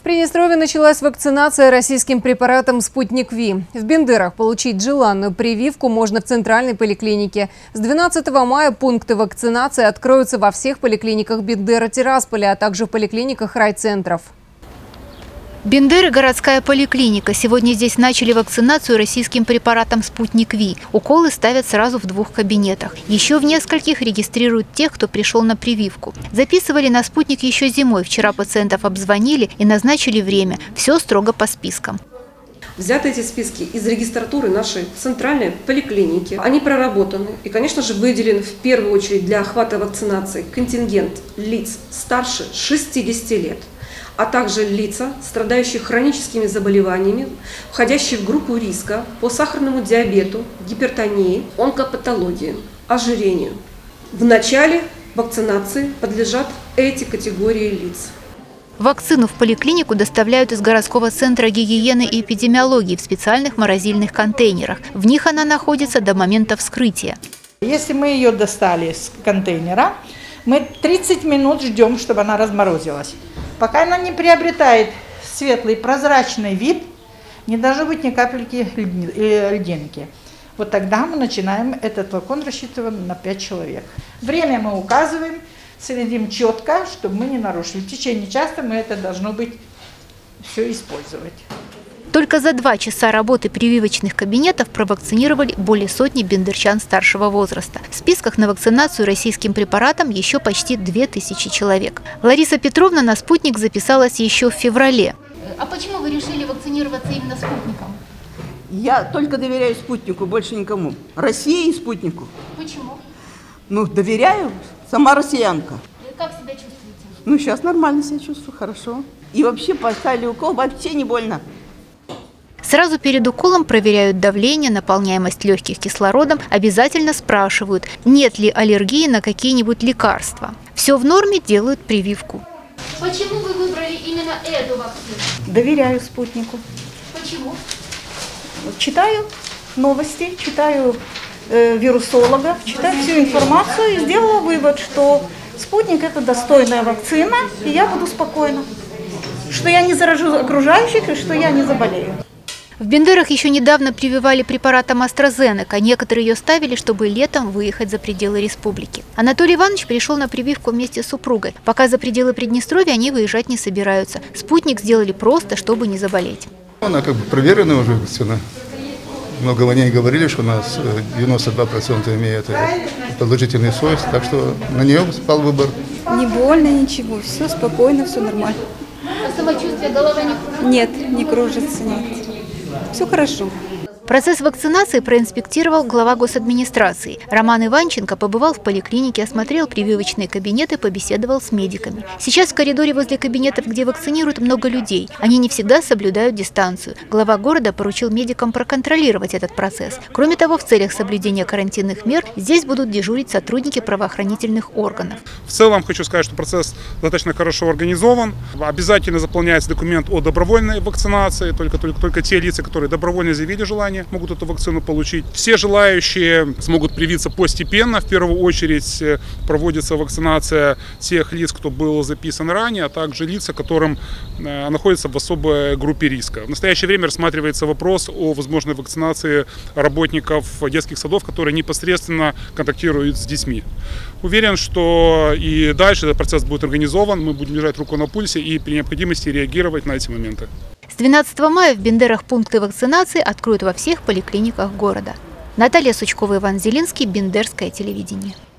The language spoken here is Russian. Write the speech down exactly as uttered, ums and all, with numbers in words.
Приднестровье началась вакцинация российским препаратом «Спутник Ви». В Бендерах получить желанную прививку можно в центральной поликлинике. С двенадцатого мая пункты вакцинации откроются во всех поликлиниках Бендера, Тирасполя, а также в поликлиниках райцентров. Бендеры – городская поликлиника. Сегодня здесь начали вакцинацию российским препаратом «Спутник Ви». Уколы ставят сразу в двух кабинетах. Еще в нескольких регистрируют тех, кто пришел на прививку. Записывали на «Спутник» еще зимой. Вчера пациентов обзвонили и назначили время. Все строго по спискам. Взяты эти списки из регистратуры нашей центральной поликлиники. Они проработаны и, конечно же, выделен в первую очередь для охвата вакцинации контингент лиц старше шестидесяти лет, а также лица, страдающие хроническими заболеваниями, входящие в группу риска по сахарному диабету, гипертонии, онкопатологии, ожирению. В начале вакцинации подлежат эти категории лиц. Вакцину в поликлинику доставляют из городского центра гигиены и эпидемиологии в специальных морозильных контейнерах. В них она находится до момента вскрытия. Если мы ее достали из контейнера, мы тридцать минут ждем, чтобы она разморозилась. Пока она не приобретает светлый прозрачный вид, не должно быть ни капельки льдинки. Вот тогда мы начинаем этот флакон, рассчитываем на пять человек. Время мы указываем, следим четко, чтобы мы не нарушили. В течение часа мы это должно быть все использовать. Только за два часа работы прививочных кабинетов провакцинировали более сотни бендерчан старшего возраста. В списках на вакцинацию российским препаратом еще почти две тысячи человек. Лариса Петровна на «Спутник» записалась еще в феврале. А почему вы решили вакцинироваться именно «Спутником»? Я только доверяю «Спутнику», больше никому. России и «Спутнику». Почему? Ну, доверяю. Сама россиянка. Как себя чувствуете? Ну, сейчас нормально себя чувствую, хорошо. И вообще поставили укол, вообще не больно. Сразу перед уколом проверяют давление, наполняемость легких кислородом, обязательно спрашивают, нет ли аллергии на какие-нибудь лекарства. Все в норме, делают прививку. Почему вы выбрали именно эту вакцину? Доверяю «Спутнику». Почему? Читаю новости, читаю э, вирусологов, читаю всю информацию и сделала вывод, что «Спутник» – это достойная вакцина, и я буду спокойна, что я не заражу окружающих и что я не заболею. В Бендерах еще недавно прививали препаратом AstraZeneca. Некоторые ее ставили, чтобы летом выехать за пределы республики. Анатолий Иванович пришел на прививку вместе с супругой. Пока за пределы Приднестровья они выезжать не собираются. «Спутник» сделали просто, чтобы не заболеть. Она как бы проверенная уже вакцина. Много о ней говорили, что у нас девяносто два процента имеет положительный свойств, так что на нее спал выбор. Не больно, ничего, все спокойно, все нормально. А самочувствие, голова не кружится? Нет, не кружится, нет. Все хорошо. Процесс вакцинации проинспектировал глава госадминистрации. Роман Иванченко побывал в поликлинике, осмотрел прививочные кабинеты, побеседовал с медиками. Сейчас в коридоре возле кабинетов, где вакцинируют, много людей. Они не всегда соблюдают дистанцию. Глава города поручил медикам проконтролировать этот процесс. Кроме того, в целях соблюдения карантинных мер здесь будут дежурить сотрудники правоохранительных органов. В целом хочу сказать, что процесс достаточно хорошо организован. Обязательно заполняется документ о добровольной вакцинации. Только, только, только те лица, которые добровольно заявили желание, могут эту вакцину получить. Все желающие смогут привиться постепенно. В первую очередь проводится вакцинация тех лиц, кто был записан ранее, а также лица, которым находятся в особой группе риска. В настоящее время рассматривается вопрос о возможной вакцинации работников детских садов, которые непосредственно контактируют с детьми. Уверен, что и дальше этот процесс будет организован. Мы будем держать руку на пульсе и при необходимости реагировать на эти моменты. С двенадцатого мая в Бендерах пункты вакцинации откроют во всех поликлиниках города. Наталья Сучкова, Иван Зелинский, Бендерское телевидение.